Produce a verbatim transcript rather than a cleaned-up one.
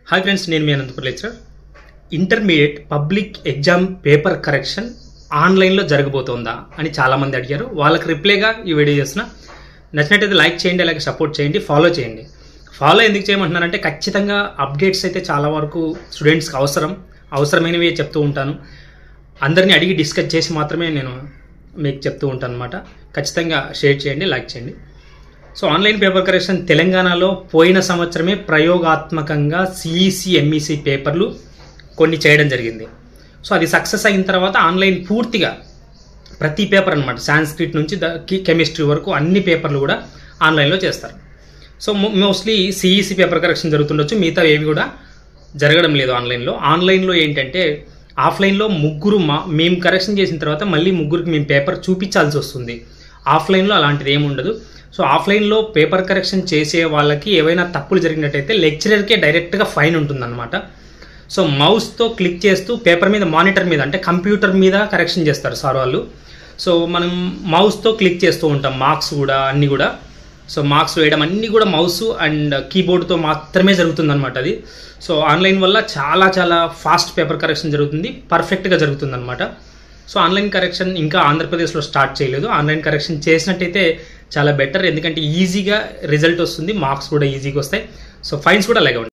Hi friends, నేను మీ Anantapuram lecturer. Intermediate public exam paper correction ఆన్లైన్లో జరగబోతోందా అని చాలామంది అడిగారు. వాళ్ళకి రిప్లైగా ఈ వీడియో చేస్తున్నా. నచ్చినట్టయితే లైక్ చేయండి, అలాగే సపోర్ట్ చేయండి, ఫాలో చేయండి. ఫాలో ఎందుకు చేయమంటున్నారంటే ఖచ్చితంగా అప్డేట్స్ అయితే చాలా వరకు స్టూడెంట్స్కి అవసరం అవసరమైనవి చెప్తూ ఉంటాను. అందరినీ అడిగి డిస్కస్ చేసి మాత్రమే నేను మీకు చెప్తూ ఉంటాను అనమాట. ఖచ్చితంగా షేర్ చేయండి, లైక్ చేయండి. సో ఆన్లైన్ పేపర్ కరెక్షన్ తెలంగాణలో పోయిన సంవత్సరమే ప్రయోగాత్మకంగా సిఈసి ఎంఈసి పేపర్లు కొన్ని చేయడం జరిగింది. సో అది సక్సెస్ అయిన తర్వాత ఆన్లైన్ పూర్తిగా ప్రతి పేపర్ అనమాట, సాంస్క్రిట్ నుంచి ద కెమిస్ట్రీ వరకు అన్ని పేపర్లు కూడా ఆన్లైన్లో చేస్తారు. So mostly CEC paper correction జరుగుతుండొచ్చు, మిగతా ఏవి కూడా జరగడం లేదు ఆన్లైన్లో. ఆన్లైన్లో ఏంటంటే ఆఫ్లైన్లో ముగ్గురు మా మేము కరెక్షన్ చేసిన తర్వాత మళ్ళీ ముగ్గురికి మేము పేపర్ చూపించాల్సి వస్తుంది. ఆఫ్లైన్లో అలాంటిది ఏమి ఉండదు. సో ఆఫ్లైన్లో పేపర్ కరెక్షన్ చేసే వాళ్ళకి ఏవైనా తప్పులు జరిగినట్టయితే లెక్చరర్కే డైరెక్ట్గా ఫైన్ ఉంటుందన్నమాట. సో మౌస్తో క్లిక్ చేస్తూ పేపర్ మీద, మానిటర్ మీద అంటే కంప్యూటర్ మీద కరెక్షన్ చేస్తారు సార్ వాళ్ళు. సో మనం మౌస్తో క్లిక్ చేస్తూ ఉంటాం, మార్క్స్ కూడా అన్నీ కూడా. సో మార్క్స్ వేయడం అన్నీ కూడా మౌస్ అండ్ కీబోర్డ్తో మాత్రమే జరుగుతుందన్నమాట అది. సో ఆన్లైన్ వల్ల చాలా చాలా ఫాస్ట్ పేపర్ కరెక్షన్ జరుగుతుంది, పర్ఫెక్ట్గా జరుగుతుందన్నమాట. సో ఆన్లైన్ కరెక్షన్ ఇంకా ఆంధ్రప్రదేశ్లో స్టార్ట్ చేయలేదు. ఆన్లైన్ కరెక్షన్ చేసినట్టయితే చాలా బెటర్, ఎందుకంటే ఈజీగా రిజల్ట్ వస్తుంది, మార్క్స్ కూడా ఈజీగా వస్తాయి. సో ఫైన్స్ కూడా అలాగే ఉంటాయి.